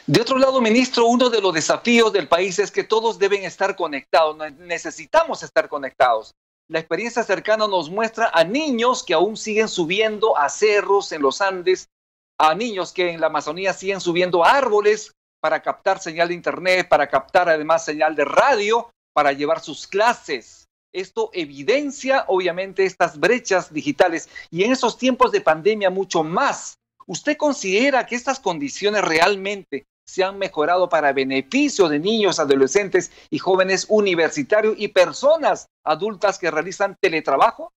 De otro lado, ministro, uno de los desafíos del país es que todos deben estar conectados, necesitamos estar conectados. La experiencia cercana nos muestra a niños que aún siguen subiendo a cerros en los Andes, a niños que en la Amazonía siguen subiendo a árboles para captar señal de internet, para captar además señal de radio, para llevar sus clases. Esto evidencia obviamente estas brechas digitales y en esos tiempos de pandemia mucho más. ¿Usted considera que estas condiciones realmente se han mejorado para beneficio de niños, adolescentes y jóvenes universitarios y personas adultas que realizan teletrabajo?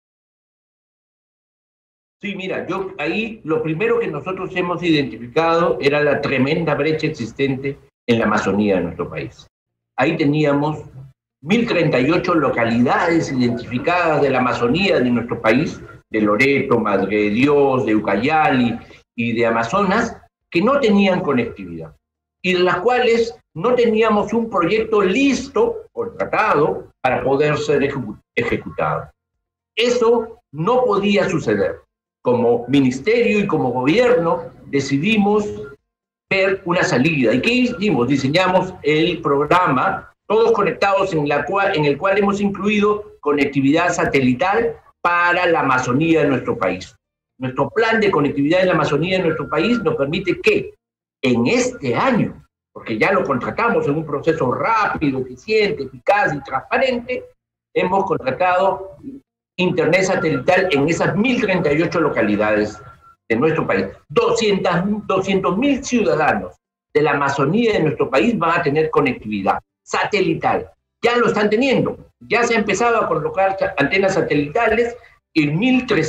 Sí, mira, yo ahí lo primero que nosotros hemos identificado era la tremenda brecha existente en la Amazonía de nuestro país. Ahí teníamos 1.038 localidades identificadas de la Amazonía de nuestro país, de Loreto, Madre de Dios, de Ucayali y de Amazonas, que no tenían conectividad y de las cuales no teníamos un proyecto listo, contratado, para poder ser ejecutado. Eso no podía suceder. Como ministerio y como gobierno decidimos ver una salida. ¿Y qué hicimos? Diseñamos el programa Todos Conectados, en el cual hemos incluido conectividad satelital para la Amazonía de nuestro país. Nuestro plan de conectividad en la Amazonía de nuestro país nos permite que en este año, porque ya lo contratamos en un proceso rápido, eficiente, eficaz y transparente, hemos contratado internet satelital en esas 1.038 localidades de nuestro país. 200.000 ciudadanos de la Amazonía de nuestro país van a tener conectividad satelital. Ya lo están teniendo. Ya se ha empezado a colocar antenas satelitales en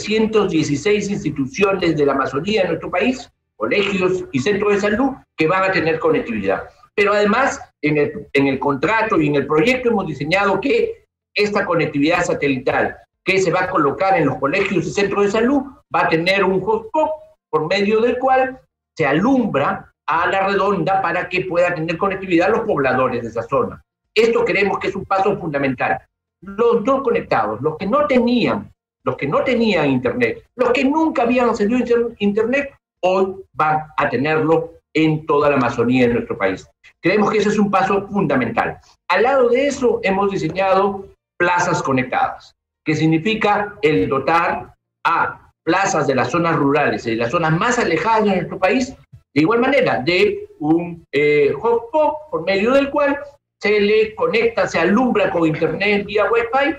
1.316 instituciones de la Amazonía de nuestro país, colegios y centros de salud que van a tener conectividad. Pero además, en el contrato y en el proyecto hemos diseñado que esta conectividad satelital que se va a colocar en los colegios y centros de salud va a tener un hotspot por medio del cual se alumbra a la redonda para que pueda tener conectividad los pobladores de esa zona. Esto creemos que es un paso fundamental. Los no conectados, los que no tenían internet, los que nunca habían accedido a internet, hoy van a tenerlo en toda la Amazonía de nuestro país. Creemos que ese es un paso fundamental. Al lado de eso hemos diseñado plazas conectadas, que significa el dotar a plazas de las zonas rurales y de las zonas más alejadas de nuestro país, de igual manera, de un hotspot por medio del cual se le conecta, se alumbra con internet vía Wi-Fi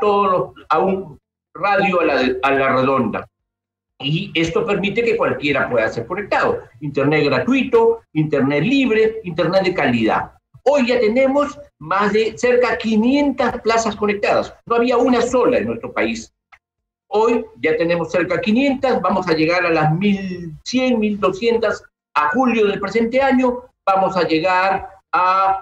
a un radio a la redonda. Y esto permite que cualquiera pueda ser conectado. Internet gratuito, internet libre, internet de calidad. Hoy ya tenemos más de cerca de 500 plazas conectadas. No había una sola en nuestro país. Hoy ya tenemos cerca de 500, vamos a llegar a las 1.100, 1.200 a julio del presente año, vamos a llegar a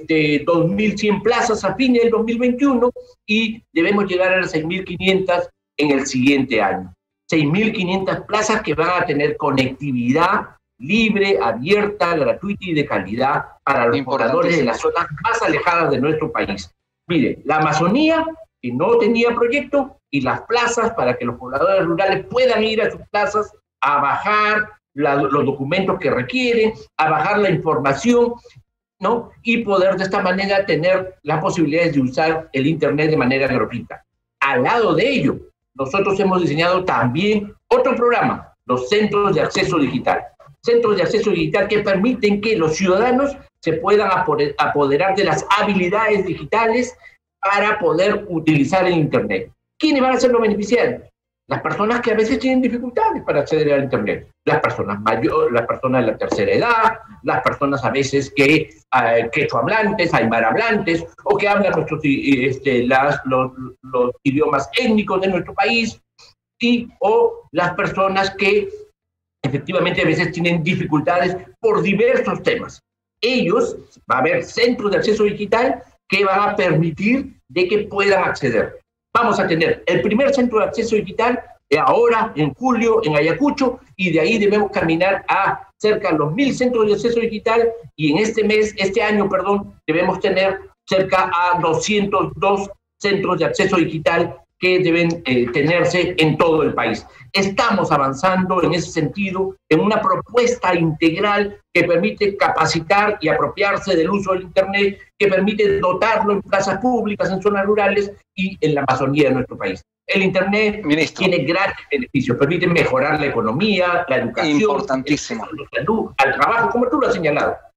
2.100 plazas a fin del 2021 y debemos llegar a las 6.500 en el siguiente año. 6.500 plazas que van a tener conectividad libre, abierta, gratuita y de calidad para los pobladores de las zonas más alejadas de nuestro país. Mire, la Amazonía, que no tenía proyecto, y las plazas para que los pobladores rurales puedan ir a sus plazas a bajar los documentos que requieren, a bajar la información, ¿no? Y poder de esta manera tener las posibilidades de usar el internet de manera gratuita. Al lado de ello, nosotros hemos diseñado también otro programa, los centros de acceso digital. Centros de acceso digital que permiten que los ciudadanos se puedan apoderar de las habilidades digitales para poder utilizar el internet. ¿Quiénes van a ser los beneficiarios? Las personas que a veces tienen dificultades para acceder al internet, las personas mayores, las personas de la tercera edad, las personas a veces que quechua hablantes, aymara hablantes, o que hablan los idiomas étnicos de nuestro país, o las personas que efectivamente a veces tienen dificultades por diversos temas. Ellos, va a haber centros de acceso digital que van a permitir de que puedan acceder. Vamos a tener el primer centro de acceso digital ahora, en julio, en Ayacucho, y de ahí debemos caminar a cerca de los 1.000 centros de acceso digital, y en este año, debemos tener cerca a 202 centros de acceso digital que deben tenerse en todo el país. Estamos avanzando en ese sentido, en una propuesta integral que permite capacitar y apropiarse del uso del Internet, que permite dotarlo en plazas públicas, en zonas rurales y en la Amazonía de nuestro país. El Internet tiene grandes beneficios, permite mejorar la economía, la educación, importantísimo, la salud, al trabajo, como tú lo has señalado.